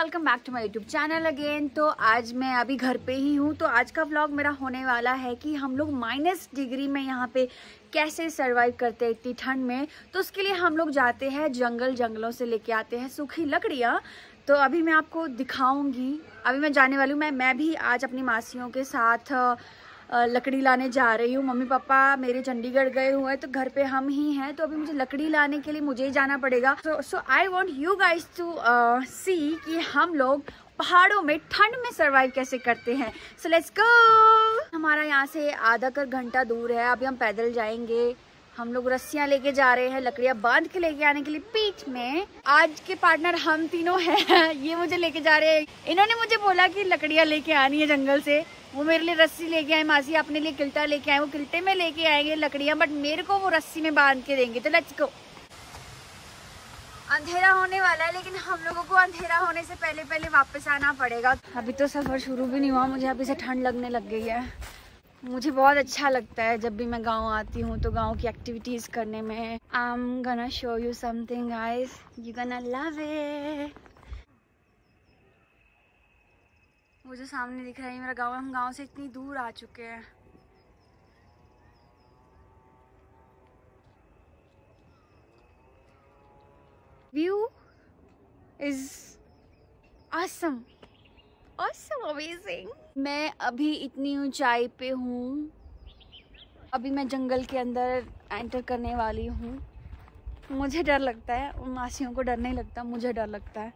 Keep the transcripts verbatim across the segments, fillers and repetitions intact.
Welcome back to my YouTube channel again. तो आज मैं अभी घर पे ही हूँ। तो आज का व्लॉग मेरा होने वाला है कि हम लोग माइनस डिग्री में यहाँ पे कैसे सरवाइव करते हैं इतनी ठंड में। तो उसके लिए हम लोग जाते हैं जंगल, जंगलों से लेके आते हैं सूखी लकड़ियाँ। तो अभी मैं आपको दिखाऊंगी। अभी मैं जाने वाली हूँ। मैं मैं भी आज अपनी मासियों के साथ लकड़ी लाने जा रही हूँ। मम्मी पापा मेरे चंडीगढ़ गए हुए हैं तो घर पे हम ही हैं। तो अभी मुझे लकड़ी लाने के लिए मुझे ही जाना पड़ेगा। So so I want you guys to see कि हम लोग पहाड़ों में ठंड में सरवाइव कैसे करते हैं। So let's go. हमारा यहाँ से आधा कर घंटा दूर है। अभी हम पैदल जाएंगे। हम लोग रस्सियाँ लेके जा रहे हैं, लकड़ियाँ बांध के लेके आने के लिए पीठ में। आज के पार्टनर हम तीनों हैं। ये मुझे लेके जा रहे हैं। इन्होंने मुझे बोला कि लकड़ियाँ लेके आनी है जंगल से। वो मेरे लिए रस्सी लेके आए, मासी अपने लिए किल्टा लेके आए। वो किल्टे में लेके आएंगे लकड़ियाँ, बट मेरे को वो रस्सी में बांध के देंगे। तो लेट्स गो। अंधेरा होने वाला है, लेकिन हम लोगों को अंधेरा होने से पहले पहले वापस आना पड़ेगा। अभी तो सफर शुरू भी नहीं हुआ, मुझे अभी से ठंड लगने लग गई है। मुझे बहुत अच्छा लगता है जब भी मैं गांव आती हूँ तो गांव की एक्टिविटीज करने में। I am gonna show you something guys, you gonna love it. वो जो सामने दिख रहा है मेरा गांव। हम गांव से इतनी दूर आ चुके हैं। View is awesome, awesome, amazing। मैं अभी इतनी ऊंचाई पे हूँ। अभी मैं जंगल के अंदर एंटर करने वाली हूँ। मुझे डर लगता है, उन मासियों को डर नहीं लगता, मुझे डर लगता है।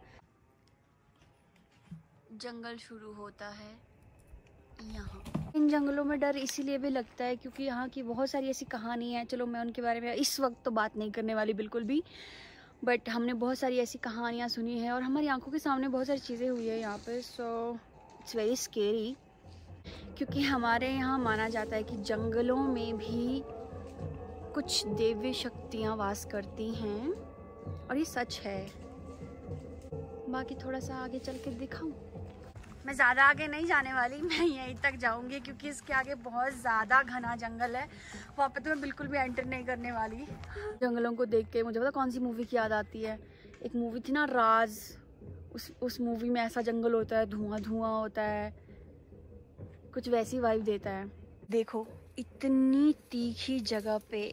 जंगल शुरू होता है यहाँ। इन जंगलों में डर इसीलिए भी लगता है क्योंकि यहाँ की बहुत सारी ऐसी कहानी है। चलो मैं उनके बारे में इस वक्त तो बात नहीं करने वाली बिल्कुल भी, बट हमने बहुत सारी ऐसी कहानियाँ सुनी है और हमारी आंखों के सामने बहुत सारी चीज़ें हुई है यहाँ पे। सो इट्स वेरी स्केरी, क्योंकि हमारे यहाँ माना जाता है कि जंगलों में भी कुछ दिव्य शक्तियाँ वास करती हैं और ये सच है। बाकी थोड़ा सा आगे चल के दिखाऊं। मैं ज़्यादा आगे नहीं जाने वाली, मैं यहीं तक जाऊंगी क्योंकि इसके आगे बहुत ज़्यादा घना जंगल है। वहाँ पे तो मैं बिल्कुल भी एंटर नहीं करने वाली। जंगलों को देख के मुझे पता कौन सी मूवी की याद आती है। एक मूवी थी ना, राज। उस उस मूवी में ऐसा जंगल होता है, धुआं धुआं होता है, कुछ वैसी वाइब देता है। देखो इतनी तीखी जगह पे।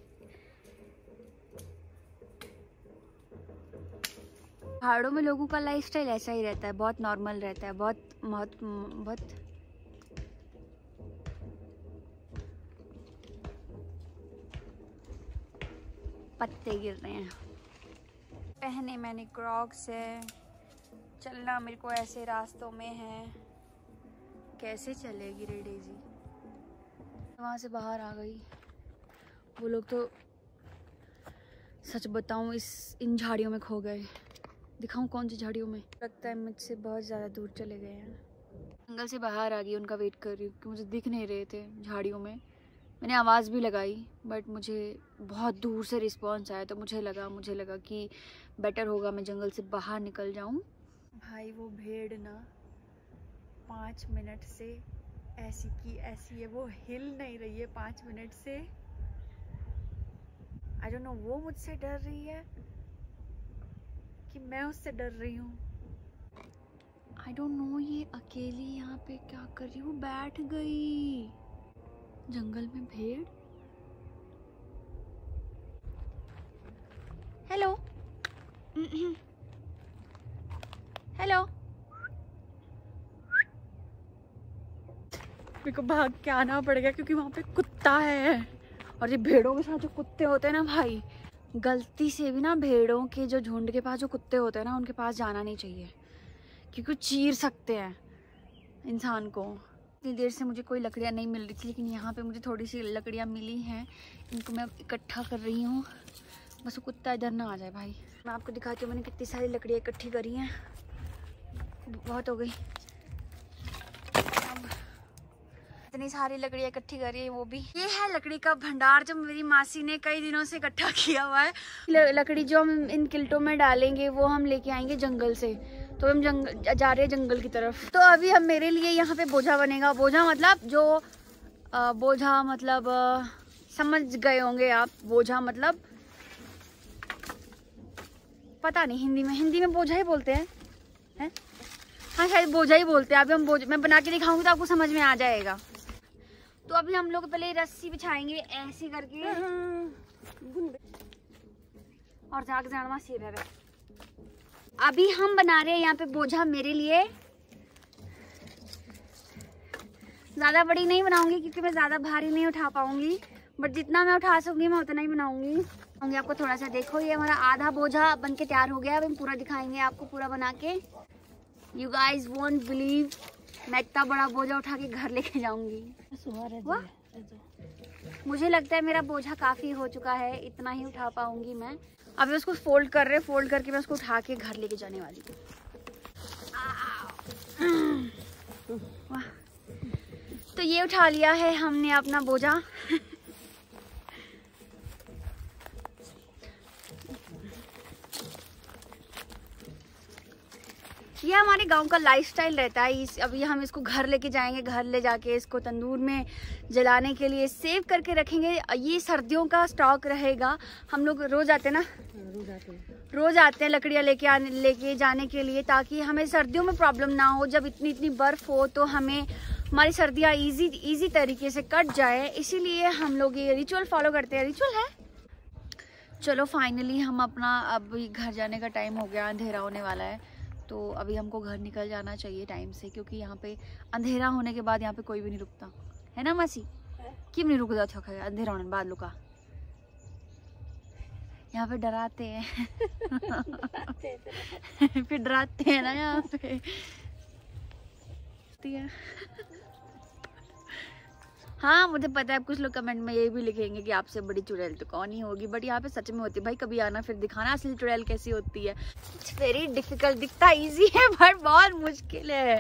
पहाड़ों में लोगों का लाइफस्टाइल ऐसा ही रहता है, बहुत नॉर्मल रहता है, बहुत बहुत बहुत पत्ते गिर रहे हैं। पहने मैंने क्रॉक्स है। चलना मेरे को ऐसे रास्तों में है। कैसे चलेगी रे डेजी। वहाँ से बाहर आ गई। वो लोग तो सच बताऊं इस इन झाड़ियों में खो गए। दिखाऊं कौन सी झाड़ियों में। लगता है मुझसे बहुत ज़्यादा दूर चले गए हैं। जंगल से बाहर आ गई, उनका वेट कर रही हूँ क्योंकि मुझे दिख नहीं रहे थे झाड़ियों में। मैंने आवाज़ भी लगाई बट मुझे बहुत दूर से रिस्पॉन्स आया। तो मुझे लगा मुझे लगा कि बेटर होगा मैं जंगल से बाहर निकल जाऊँ। भाई वो भेड़ ना पाँच मिनट से ऐसी की ऐसी है, वो हिल नहीं रही है पाँच मिनट से। आई डोंट नो वो मुझसे डर रही है कि मैं उससे डर रही हूँ। आई डोंट नो ये अकेली यहाँ पे क्या कर रही हूँ। बैठ गई जंगल में भेड़। Hello hello. मेरे को भाग के आना पड़ेगा क्योंकि वहाँ पे कुत्ता है। और ये भेड़ों के साथ जो कुत्ते होते हैं ना भाई, गलती से भी ना भेड़ों के जो झुंड के पास जो कुत्ते होते हैं ना, उनके पास जाना नहीं चाहिए क्योंकि वो चीर सकते हैं इंसान को। इतनी देर से मुझे कोई लकड़ियाँ नहीं मिल रही थी, लेकिन यहाँ पे मुझे थोड़ी सी लकड़ियाँ मिली हैं। इनको मैं इकट्ठा कर रही हूँ। बस वो कुत्ता इधर ना आ जाए भाई। मैं आपको दिखाती हूँ मैंने कितनी सारी लकड़ियाँ इकट्ठी करी हैं। बहुत हो गई। इतनी सारी लकड़ियाँ इकट्ठी करी है। वो भी ये है लकड़ी का भंडार जो मेरी मासी ने कई दिनों से इकट्ठा किया हुआ है। लकड़ी जो हम इन किल्टों में डालेंगे वो हम लेके आएंगे जंगल से। तो हम जंगल जा रहे हैं जंगल की तरफ। तो अभी हम मेरे लिए यहाँ पे बोझा बनेगा। बोझा मतलब जो आ, बोझा मतलब आ, समझ गए होंगे आप। बोझा मतलब पता नहीं, हिंदी में हिंदी में बोझा ही बोलते हैं, हैं? शायद बोझा ही बोलते हैं। अभी हम बोझ मैं बना के दिखाऊंगी तो आपको समझ में आ जाएगा। तो अभी हम लोग पहले रस्सी बिछाएंगे ऐसे करके और जाग जाना सीधा है। अभी हम बना रहे हैं यहाँ पे बोझा मेरे लिए। ज्यादा बड़ी नहीं बनाऊंगी क्योंकि मैं ज्यादा भारी नहीं उठा पाऊंगी, बट जितना मैं उठा सकूंगी मैं उतना ही बनाऊंगी। आपको थोड़ा सा देखो, ये हमारा आधा बोझा बन के तैयार हो गया। अब हम पूरा दिखाएंगे आपको पूरा बना के। यू गाइज वोंट बिलीव, मैं इतना बड़ा बोझा उठा के घर लेके जाऊंगी। मुझे लगता है मेरा बोझा काफी हो चुका है, इतना ही उठा पाऊंगी मैं। अभी उसको फोल्ड कर रहे फोल्ड करके मैं उसको उठा के घर लेके जाने वाली हूँ। तो ये उठा लिया है हमने अपना बोझा। ये हमारे गांव का लाइफस्टाइल रहता है। इस अभी हम इसको घर लेके जाएंगे, घर ले जाके इसको तंदूर में जलाने के लिए सेव करके रखेंगे। ये सर्दियों का स्टॉक रहेगा। हम लोग रोज आते हैं ना, रोज आते हैं रोज आते हैं लकड़ियाँ लेके आने लेके जाने के लिए, ताकि हमें सर्दियों में प्रॉब्लम ना हो। जब इतनी इतनी बर्फ हो तो हमें हमारी सर्दियाँ इजी इजी तरीके से कट जाए, इसीलिए हम लोग ये रिचुअल फॉलो करते हैं। रिचुअल है। चलो फाइनली हम अपना अब घर जाने का टाइम हो गया, अंधेरा होने वाला है। तो अभी हमको घर निकल जाना चाहिए टाइम से, क्योंकि यहाँ पे अंधेरा होने के बाद यहाँ पे कोई भी नहीं रुकता है ना मासी? क्यों नहीं रुकता था? अंधेरा होने के बाद लुका यहाँ पे डराते हैं फिर डराते हैं ना यहाँ पे। हाँ मुझे पता है कुछ लोग कमेंट में ये भी लिखेंगे कि आपसे बड़ी चुड़ैल तो कौन ही होगी, बट यहाँ पे सच में होती है भाई। कभी आना फिर दिखाना असली चुड़ैल कैसी होती है। It's very difficult. दिखता इजी है बट बहुत मुश्किल है।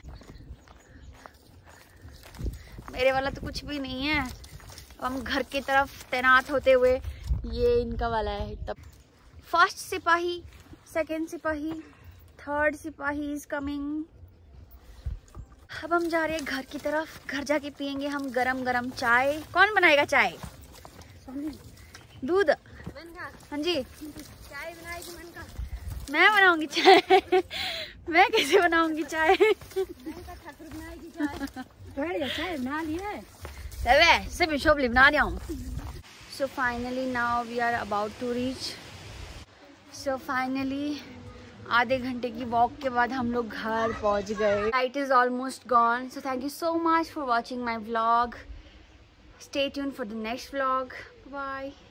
मेरे वाला तो कुछ भी नहीं है। हम घर की तरफ तैनात होते हुए ये इनका वाला है। तब फर्स्ट सिपाही, सेकेंड सिपाही, थर्ड सिपाही इज कमिंग। अब हम जा रहे हैं घर की तरफ। घर जाके पियेंगे हम गरम गरम चाय। कौन बनाएगा चाय? दूध। हाँ जी चाय बनाएगी मन का। मैं बनाऊंगी चाय मैं कैसे बनाऊंगी चाय? चाय बना लिया सब शोभली बना रहा हूँ। So finally now we are about to reach. So finally आधे घंटे की वॉक के बाद हम लोग घर पहुंच गए। Light is almost gone. So thank you so much for watching my vlog. Stay tune for the next vlog. Bye.